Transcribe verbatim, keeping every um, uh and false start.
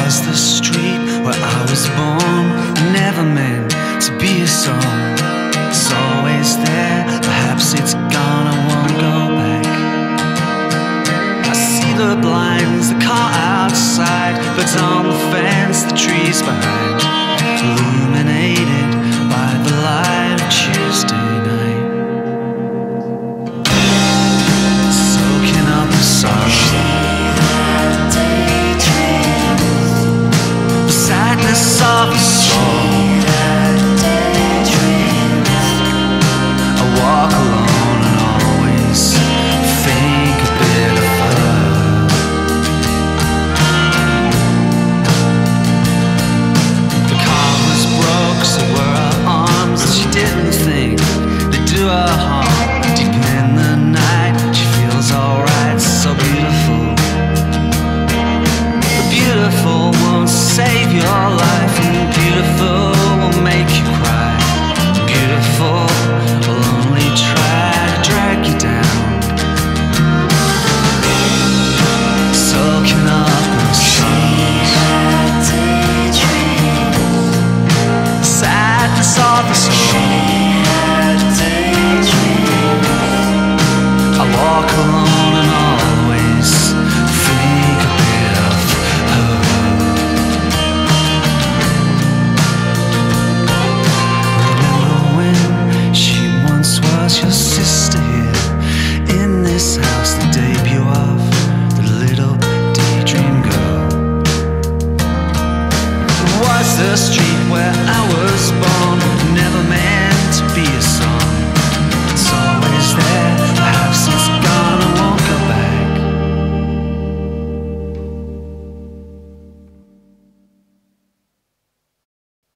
was the street where I was born, never meant to be a song. It's always there, perhaps it's gone, I won't go back. I see the blinds, the car outside, birds on the fence, the trees behind, illuminated by the light of Tuesday night. Soaking up the sorrow, the sadness of the soul. I walk alone and always think a bit of her. The car was broke, so were her arms, and she didn't think they'd do her harm. Deep in the night, she feels alright, so beautiful. The beautiful won't save your life, and beautiful will make you cry. Beautiful will only try to drag you down. Soaking up in the sorrows, sadness of the soul. I walk alone and always think a bit of her. Remember when she once was your sister here in this house, the debut of the little daydream girl. It was the street where I